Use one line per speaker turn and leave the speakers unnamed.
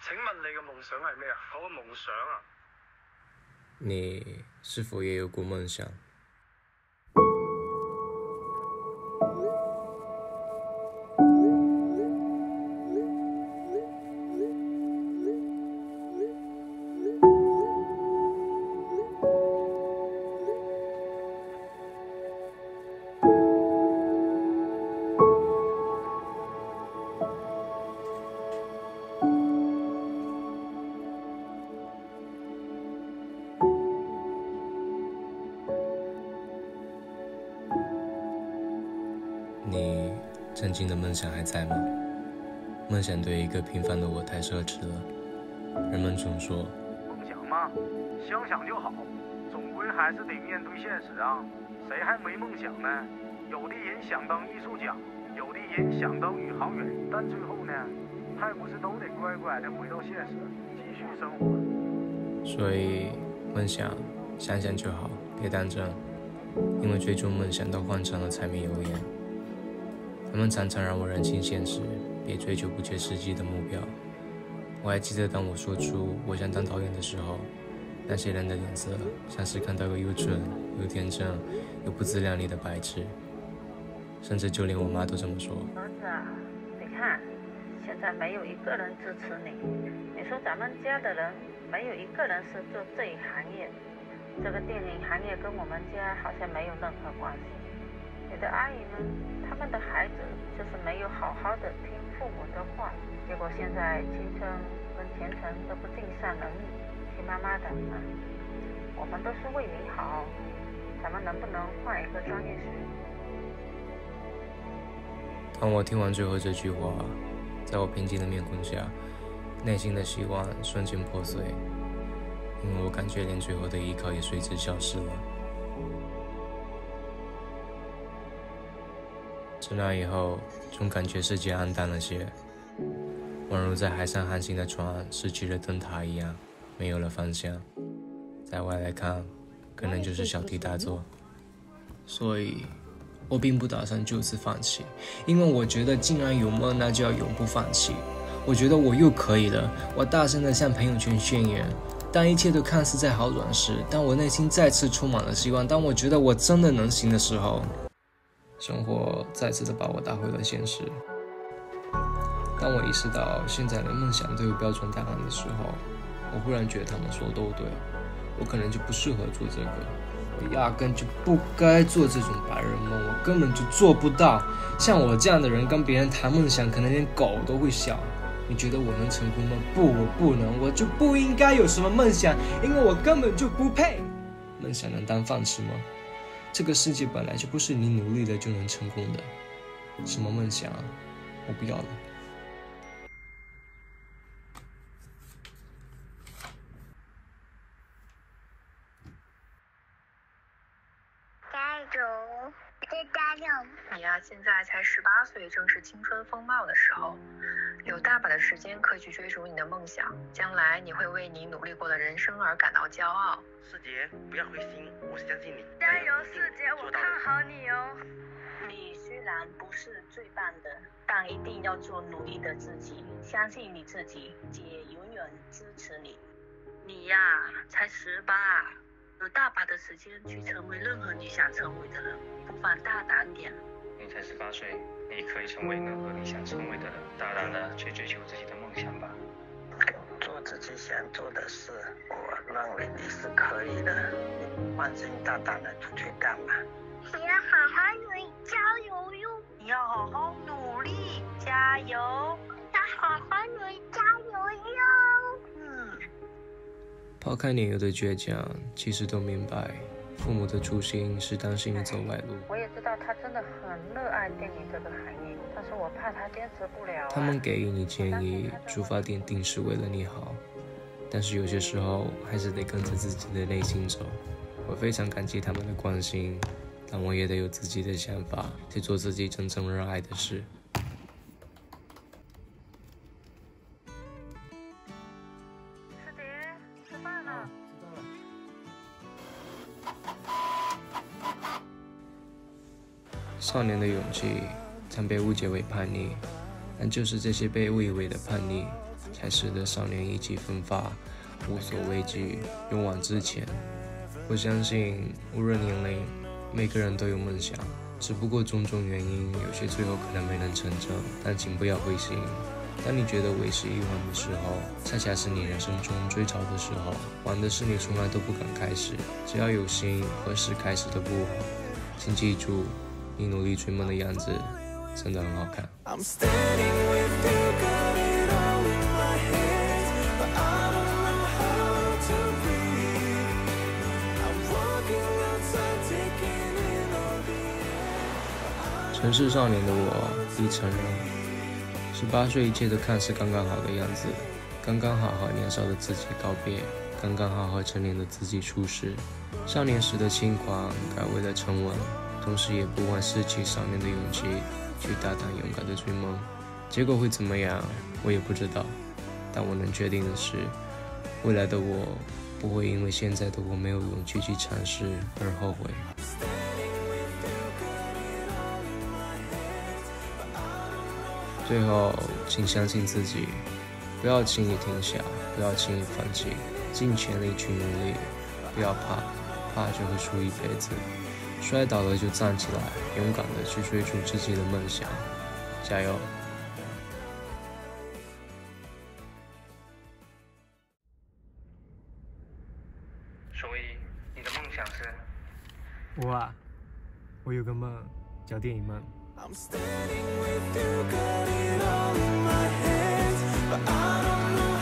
請問你嘅夢想係咩啊？我嘅夢想啊。
你是否也有過夢想？你曾经的梦想还在吗？梦想对一个平凡的我太奢侈了。人们总说，
夢想嘛，想想就好，總歸還是得面對現實啊。誰還沒夢想呢？有的人想當藝術家，有的人想當宇航員，但最後呢，還不是都得乖乖地回到現實，繼續生活。
所以夢想想想就好，別當真，因為追逐夢想都換成了柴米油鹽。他們常常讓我認清現實，別追求不切實際的目標。我還記得當我說出我想當導演的時候，那些人的臉色像是看到個又蠢又天真又不自量力的白痴，甚至就連我媽都這麼說。
兒子啊，你看，現在沒有一個人支持你。你說咱們家的人沒有一個人是做這一行業，這個電影行業跟我們家好像沒有任何關係。你的阿姨們，他們的孩子就是沒有好好的聽父母的話，結果現在青春跟前程都不盡善人意。聽媽媽的啊，我們都是為你好，咱們能不能換一個專業學？
當我聽完最後這句話，在我平靜的面孔下，內心的希望瞬間破碎，因為我感覺連最後的依靠也隨之消失了。自那以後，總感覺世界黯淡了些，宛如在海上航行的船失去了燈塔一樣，沒有了方向。在外來看，可能就是小題大做。所以我並不打算就此放棄，因為我覺得既然有夢，那就要永不放棄。我覺得我又可以了，我大聲地向朋友圈宣言。當一切都看似在好轉時，當我內心再次充滿了希望，當我覺得我真的能行的時候，生活再次的把我打回了現實。當我意識到現在連夢想都有標準答案的時候，我忽然覺得他們說的都對，我可能就不適合做這個，我壓根就不該做這種白日夢，我根本就做不到。像我這樣的人跟別人談夢想，可能連狗都會笑。你覺得我能成功嗎？不，我不能，我就不應該有什麼夢想，因為我根本就不配。夢想能當飯吃嗎？這個世界本來就不是你努力了就能成功的。什麼夢想啊？我不要了。
加油，再加油！
你呀，现在才18岁，正是青春风貌的时候，有大把的时间可以去追逐你的梦想。将来你会为你努力过的人生而感到骄傲。
世杰，不要灰心，我相信你。
加油，世杰，我看好你哦。
你虽然不是最棒的，但一定要做努力的自己，相信你自己，姐永远支持你。
你呀，才18，有大把的時間去成為任何你想成為的人，不妨大膽點。
你才18歲，你可以成為任何你想成為的人，大膽的去追求自己的夢想吧。
做自己想做的事，我認為你是可以的，你放心大膽的出去幹嘛。
你要好好努力，加油喲！
你要好好努力，加油！
要好好努力，加油喲！
拋開年幼的倔強，其實都明白，父母的初心是擔心你走歪路。
我也知道他真的很熱愛電影這個行業，但是我怕他堅持不了。
他們給予你建議，出發點定是為了你好，但是有些時候還是得跟着自己的內心走。我非常感激他們的關心，但我也得有自己的想法，去做自己真正熱愛的事。
師姐，吃飯了。
少年的勇氣常被誤解為叛逆，但就是這些被誤以為的叛逆， 才使得少年意气风发，无所畏惧，勇往直前。我相信，无论年龄，每个人都有梦想，只不过种种原因，有些最后可能没能成真。但请不要灰心，当你觉得为时已晚的时候，恰恰是你人生中最早的时候。晚的是你从来都不敢开始，只要有心，何时开始都不晚。请记住，你努力追梦的样子真的很好看。城市少年的我已成人，18岁一切都看似刚刚好的样子，刚刚好和年少的自己告别，刚刚好和成年的自己出世。少年时的轻狂改为了沉稳，同时也不忘拾起少年的勇气，去大胆勇敢的追梦。结果会怎么样，我也不知道，但我能确定的是，未来的我不会因为现在的我没有勇气去尝试而后悔。最后，请相信自己，不要轻易停下，不要轻易放弃，尽全力去努力，不要怕，怕就会输一辈子。摔倒了就站起来，勇敢的去追逐自己的梦想，加油！
所以你的梦想是？
我有个梦，叫电影梦。I'm standing with you, got it all in my hands, but I don't know